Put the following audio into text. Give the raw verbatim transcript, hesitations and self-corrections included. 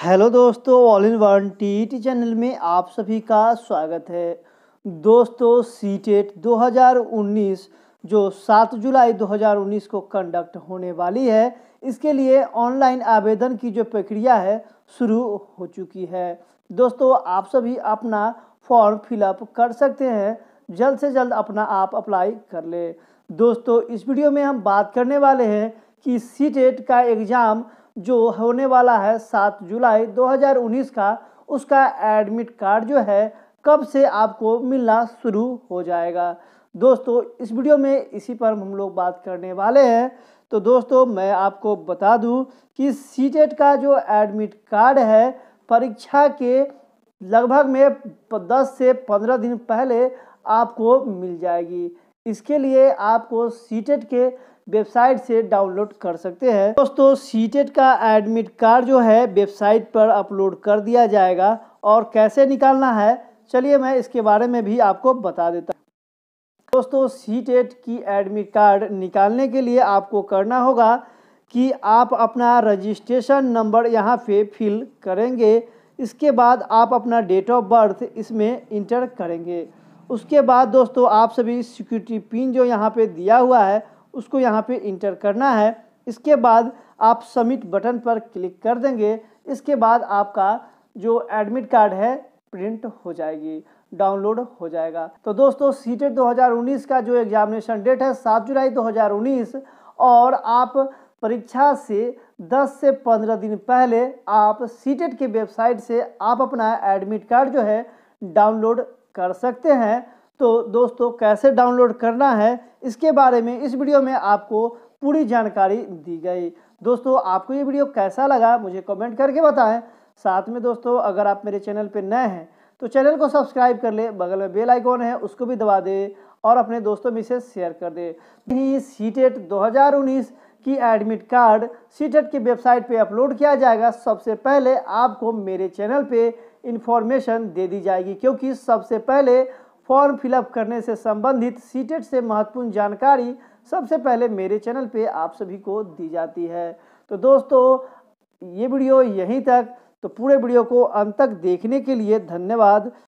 Hello दोस्तों, all in one TT channel में आप सभी का स्वागत है। दोस्तों, सीटेट दो हज़ार उन्नीस जो सात जुलाई दो हज़ार उन्नीस को कंडक्ट होने वाली है, इसके लिए ऑनलाइन आवेदन की जो प्रक्रिया है शुरू हो चुकी है। दोस्तों, आप सभी अपना फॉर्म फिलअप कर सकते हैं। जल्द से जल्द अपना आप अप्लाई कर ले। दोस्तों, इस वीडियो में हम बात करने वाले हैं कि सीटेट का एग्ज़ाम जो होने वाला है सात जुलाई दो हज़ार उन्नीस का, उसका एडमिट कार्ड जो है कब से आपको मिलना शुरू हो जाएगा। दोस्तों, इस वीडियो में इसी पर हम लोग बात करने वाले हैं। तो दोस्तों, मैं आपको बता दूं कि सीटेट का जो एडमिट कार्ड है, परीक्षा के लगभग में दस से पंद्रह दिन पहले आपको मिल जाएगी। इसके लिए आपको सीटेट के वेबसाइट से डाउनलोड कर सकते हैं। दोस्तों, सीटेट का एडमिट कार्ड जो है वेबसाइट पर अपलोड कर दिया जाएगा और कैसे निकालना है, चलिए मैं इसके बारे में भी आपको बता देता हूँ। दोस्तों, सीटेट की एडमिट कार्ड निकालने के लिए आपको करना होगा कि आप अपना रजिस्ट्रेशन नंबर यहाँ पे फिल करेंगे। इसके बाद आप अपना डेट ऑफ बर्थ इसमें इंटर करेंगे। उसके बाद दोस्तों, आप सभी सिक्योरिटी पिन जो यहाँ पे दिया हुआ है उसको यहाँ पे इंटर करना है। इसके बाद आप सबमिट बटन पर क्लिक कर देंगे। इसके बाद आपका जो एडमिट कार्ड है प्रिंट हो जाएगी, डाउनलोड हो जाएगा। तो दोस्तों, सीटेट दो हज़ार उन्नीस का जो एग्जामिनेशन डेट है सात जुलाई दो हज़ार उन्नीस, और आप परीक्षा से दस से पंद्रह दिन पहले आप सीटेट के वेबसाइट से आप अपना एडमिट कार्ड जो है डाउनलोड कर सकते हैं। तो दोस्तों, कैसे डाउनलोड करना है इसके बारे में इस वीडियो में आपको पूरी जानकारी दी गई। दोस्तों, आपको ये वीडियो कैसा लगा मुझे कमेंट करके बताएं। साथ में दोस्तों, अगर आप मेरे चैनल पर नए हैं तो चैनल को सब्सक्राइब कर ले, बगल में बेल आइकॉन है उसको भी दबा दे और अपने दोस्तों में से शेयर कर दे। ही सीटेट दो हज़ार उन्नीस की एडमिट कार्ड सीटेट की वेबसाइट पे अपलोड किया जाएगा। सबसे पहले आपको मेरे चैनल पे इंफॉर्मेशन दे दी जाएगी, क्योंकि सबसे पहले फॉर्म फिलअप करने से संबंधित सीटेट से महत्वपूर्ण जानकारी सबसे पहले मेरे चैनल पे आप सभी को दी जाती है। तो दोस्तों, ये वीडियो यहीं तक। तो पूरे वीडियो को अंत तक देखने के लिए धन्यवाद।